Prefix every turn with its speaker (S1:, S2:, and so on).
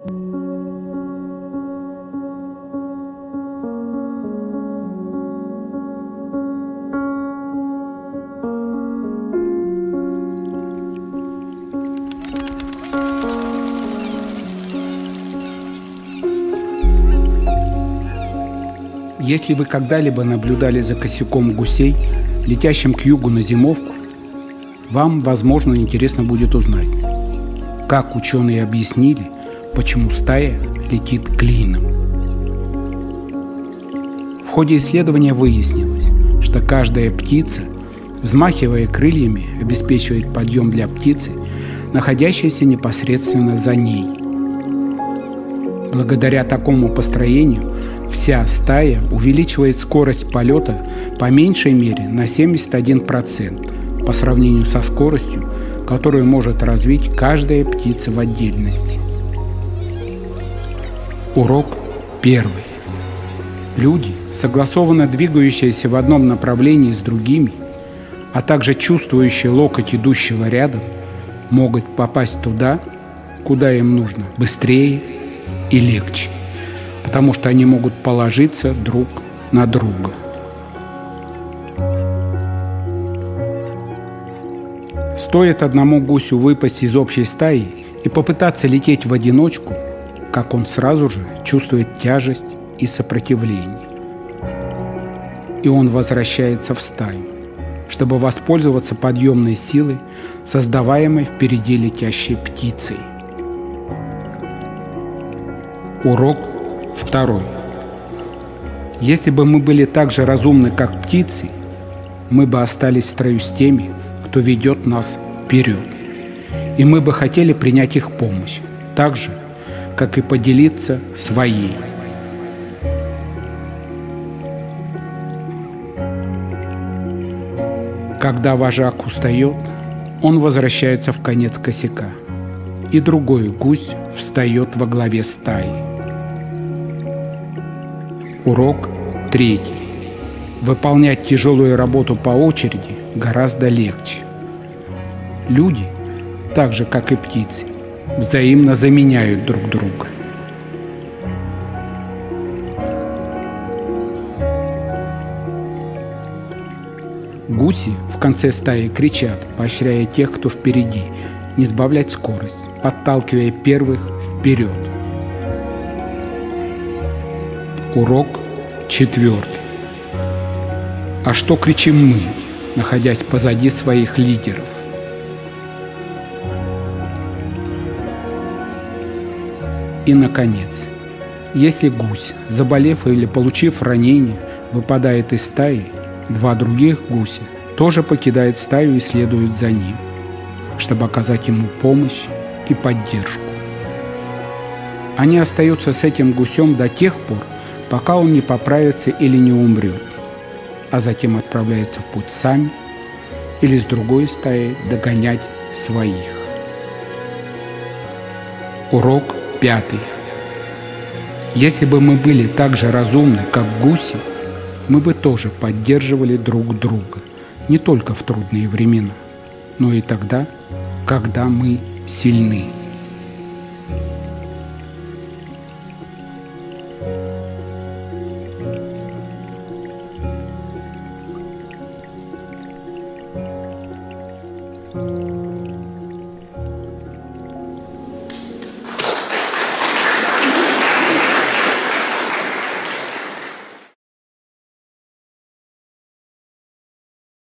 S1: Если вы когда-либо наблюдали за косяком гусей, летящим к югу на зимовку, вам, возможно, интересно будет узнать, как ученые объяснили, почему стая летит клином. В ходе исследования выяснилось, что каждая птица, взмахивая крыльями, обеспечивает подъем для птицы, находящейся непосредственно за ней. Благодаря такому построению вся стая увеличивает скорость полета по меньшей мере на 71% по сравнению со скоростью, которую может развить каждая птица в отдельности. Урок 1. Люди, согласованно двигающиеся в одном направлении с другими, а также чувствующие локоть идущего рядом, могут попасть туда, куда им нужно, быстрее и легче, потому что они могут положиться друг на друга. Стоит одному гусю выпасть из общей стаи и попытаться лететь в одиночку, как он сразу же чувствует тяжесть и сопротивление. И он возвращается в стаю, чтобы воспользоваться подъемной силой, создаваемой впереди летящей птицей. Урок 2. Если бы мы были так же разумны, как птицы, мы бы остались в строю с теми, кто ведет нас вперед. И мы бы хотели принять их помощь, так же, как и поделиться своей. Когда вожак устает, он возвращается в конец косяка, и другой гусь встает во главе стаи. Урок 3. Выполнять тяжелую работу по очереди гораздо легче. Люди, так же как и птицы, взаимно заменяют друг друга. Гуси в конце стаи кричат, поощряя тех, кто впереди, не сбавлять скорость, подталкивая первых вперед. Урок 4. А что кричим мы, находясь позади своих лидеров? И, наконец, если гусь, заболев или получив ранение, выпадает из стаи, два других гуся тоже покидают стаю и следуют за ним, чтобы оказать ему помощь и поддержку. Они остаются с этим гусем до тех пор, пока он не поправится или не умрет, а затем отправляются в путь сами или с другой стаей догонять своих. Урок 5. Если бы мы были так же разумны, как гуси, мы бы тоже поддерживали друг друга, не только в трудные времена, но и тогда, когда мы сильны.